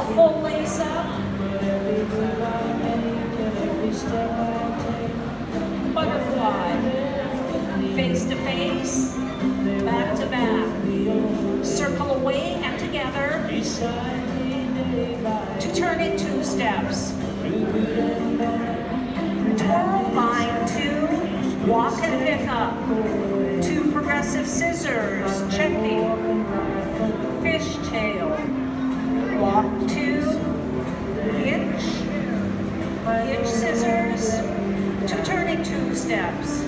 A full lace up. Butterfly. Face to face. Back to back. Circle away and together. To turning 2 steps. Twirl line 2. Walk and pick up. 2 progressive scissors. Checking. Fishtail. Walk 2. Hitch. Hitch scissors. 2 turning 2 steps.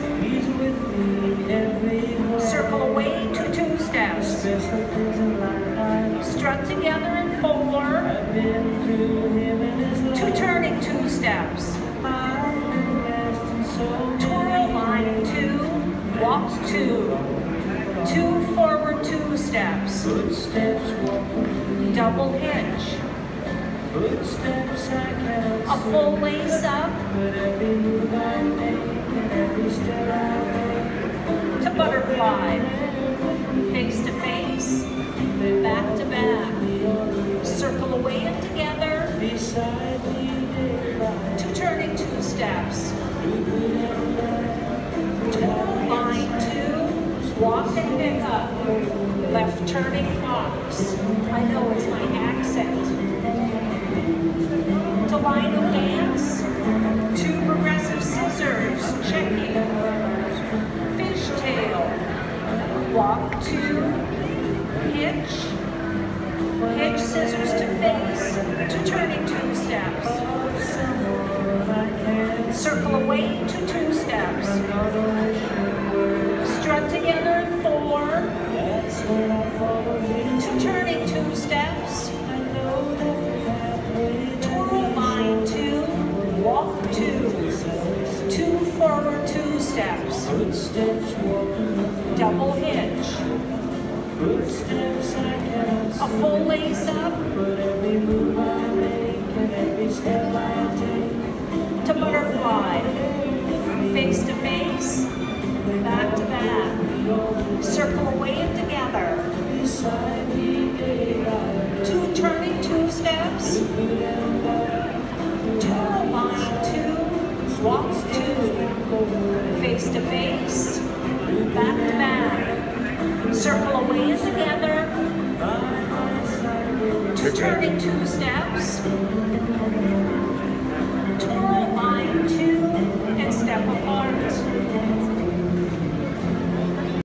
Circle away to 2 steps. Strut together in 4. 2 turning 2 steps. Twirl line 2. Walk 2. 2 forward 2 steps. Double hitch. A full lace up. To butterfly. Face to face. Back to back. Circle away and together. 2 turning 2 steps. Twirl line 2. Walk and pick up. Left turning fox. I know it's my accent. To line of dance. 2 progressive scissors. Checking. Fishtail. Walk 2. Hitch. Hitch scissors to face. 2 turning 2 steps. Circle away to 2 steps. Strut together in 4. 2 turning 2 steps. Twirl line 2. Walk 2. 2 forward 2 steps. Double hitch. A full lace up. To butterfly. Face to face. Back to back. Circle away and together. 2 turning 2 steps. Twirl line 2. Walk 2. Face to face. Back to back. Circle away and together. 2 turning 2 steps. Twirl line 2.